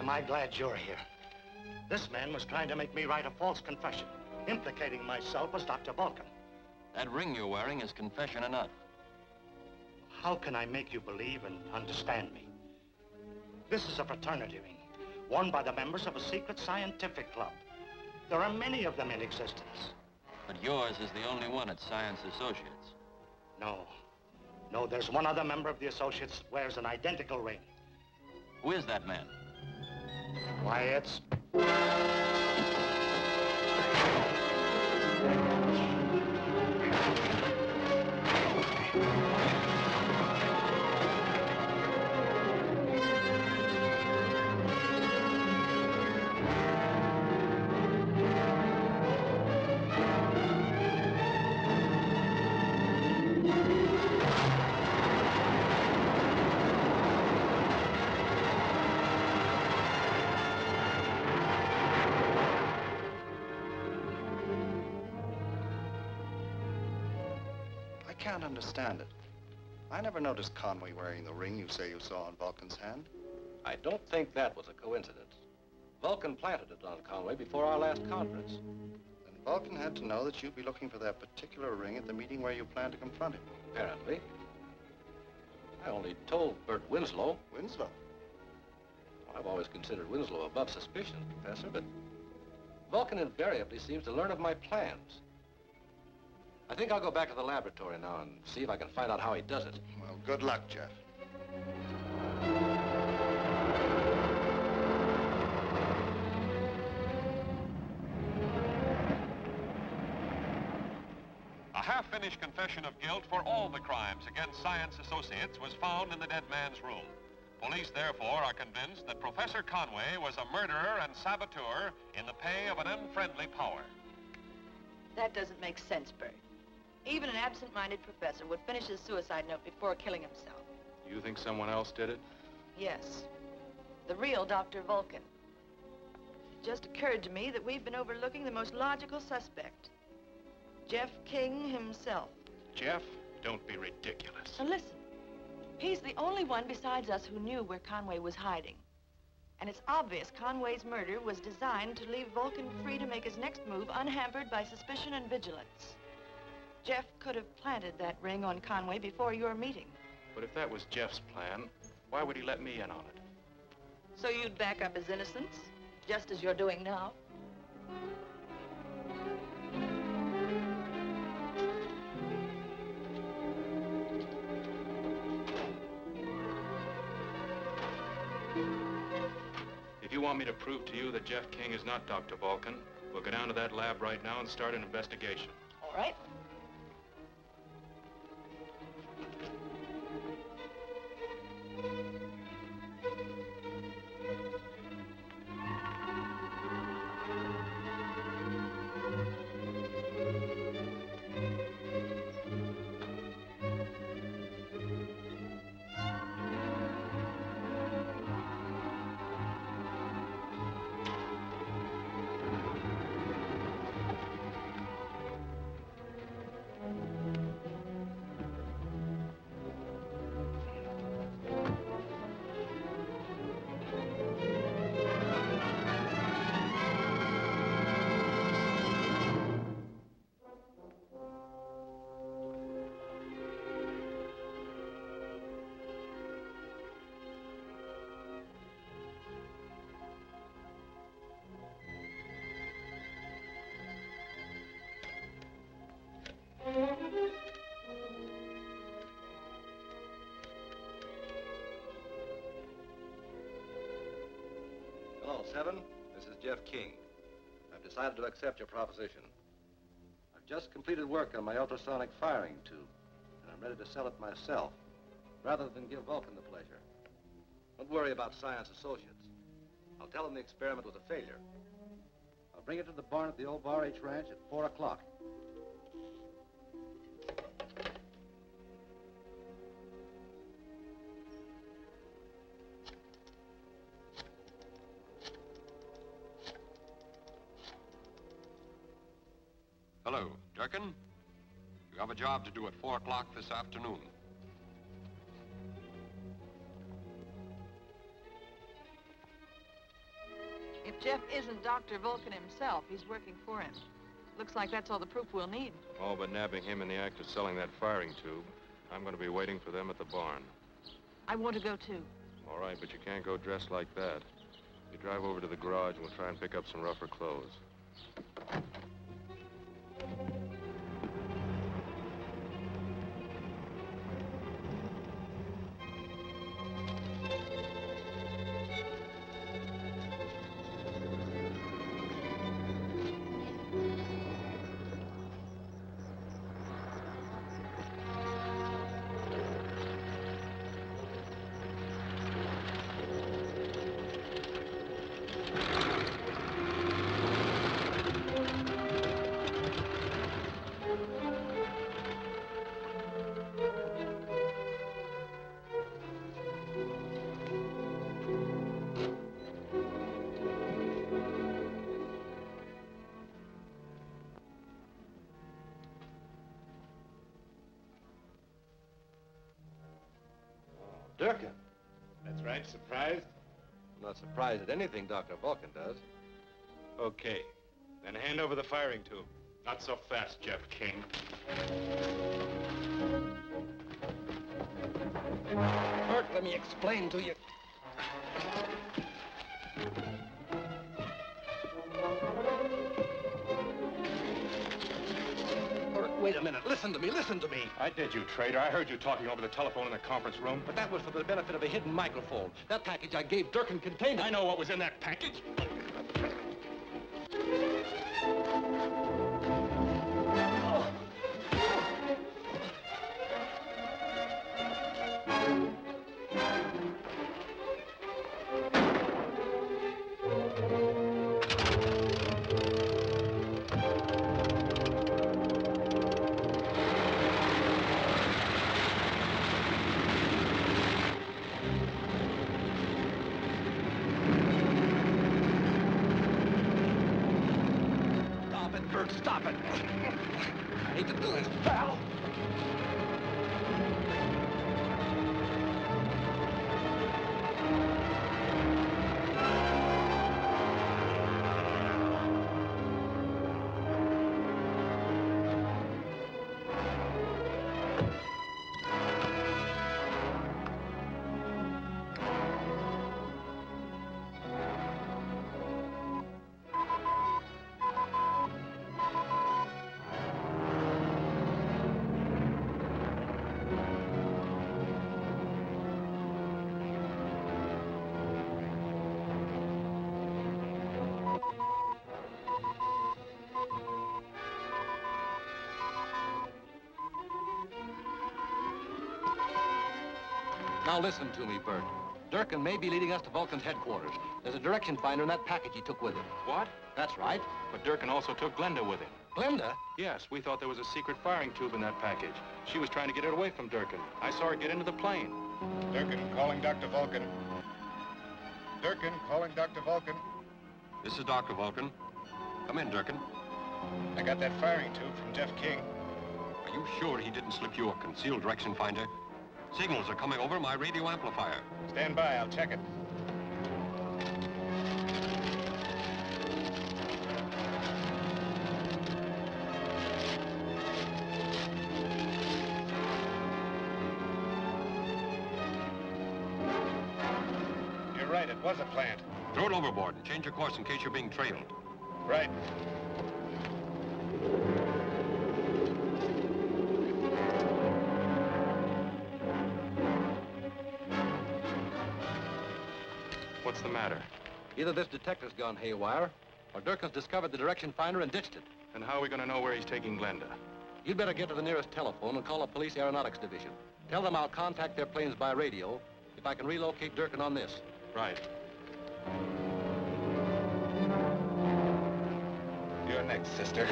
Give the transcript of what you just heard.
am I glad you're here. This man was trying to make me write a false confession, implicating myself as Dr. Vulcan. That ring you're wearing is confession enough. How can I make you believe and understand me? This is a fraternity ring, worn by the members of a secret scientific club. There are many of them in existence. But yours is the only one at Science Associates. No. No, there's one other member of the Associates that wears an identical ring. Who is that man? Why, it's... I can't understand it. I never noticed Conway wearing the ring you say you saw on Vulcan's hand. I don't think that was a coincidence. Vulcan planted it on Conway before our last conference. Then Vulcan had to know that you'd be looking for that particular ring at the meeting where you planned to confront him. Apparently. I only told Bert Winslow. Winslow? Well, I've always considered Winslow above suspicion, Professor, but Vulcan invariably seems to learn of my plans. I think I'll go back to the laboratory now and see if I can find out how he does it. Well, good luck, Jeff. A half-finished confession of guilt for all the crimes against Science Associates was found in the dead man's room. Police, therefore, are convinced that Professor Conway was a murderer and saboteur in the pay of an unfriendly power. That doesn't make sense, Bert. Even an absent-minded professor would finish his suicide note before killing himself. You think someone else did it? Yes. The real Dr. Vulcan. It just occurred to me that we've been overlooking the most logical suspect. Jeff King himself. Jeff, don't be ridiculous. Now listen. He's the only one besides us who knew where Conway was hiding. And it's obvious Conway's murder was designed to leave Vulcan free to make his next move unhampered by suspicion and vigilance. Jeff could have planted that ring on Conway before your meeting. But if that was Jeff's plan, why would he let me in on it? So you'd back up his innocence, just as you're doing now? If you want me to prove to you that Jeff King is not Dr. Vulcan, we'll go down to that lab right now and start an investigation. All right. Hello, Seven. This is Jeff King. I've decided to accept your proposition. I've just completed work on my ultrasonic firing tube, and I'm ready to sell it myself, rather than give Vulcan the pleasure. Don't worry about Science Associates. I'll tell them the experiment was a failure. I'll bring it to the barn at the old Bar H Ranch at 4 o'clock. Hello, Durkin. You have a job to do at 4 o'clock this afternoon. Jeff isn't Dr. Vulcan himself. He's working for him. Looks like that's all the proof we'll need. All but nabbing him in the act of selling that firing tube. I'm going to be waiting for them at the barn. I want to go, too. All right, but you can't go dressed like that. You drive over to the garage and we'll try and pick up some rougher clothes. Durkin. That's right. Surprised? I'm not surprised at anything Dr. Vulcan does. Okay. Then hand over the firing tube. Not so fast, Jeff King. Bert, let me explain to you. Bert, wait a minute. Listen to me. Listen to me. I did, you traitor. I heard you talking over the telephone in the conference room. But that was for the benefit of a hidden microphone. That package I gave Durkin contained it. I know what was in that package. Stop it. I hate to do this, pal. Now listen to me, Bert. Durkin may be leading us to Vulcan's headquarters. There's a direction finder in that package he took with him. What? That's right. But Durkin also took Glenda with him. Glenda? Yes, we thought there was a secret firing tube in that package. She was trying to get it away from Durkin. I saw her get into the plane. Durkin, calling Dr. Vulcan. Durkin, calling Dr. Vulcan. This is Dr. Vulcan. Come in, Durkin. I got that firing tube from Jeff King. Are you sure he didn't slip you a concealed direction finder? Signals are coming over my radio amplifier. Stand by, I'll check it. You're right, it was a plant. Throw it overboard and change your course in case you're being trailed. Right. What's the matter? Either this detector's gone haywire, or Durkin's discovered the direction finder and ditched it. And how are we going to know where he's taking Glenda? You'd better get to the nearest telephone and call the police aeronautics division. Tell them I'll contact their planes by radio if I can relocate Durkin on this. Right. You're next, sister.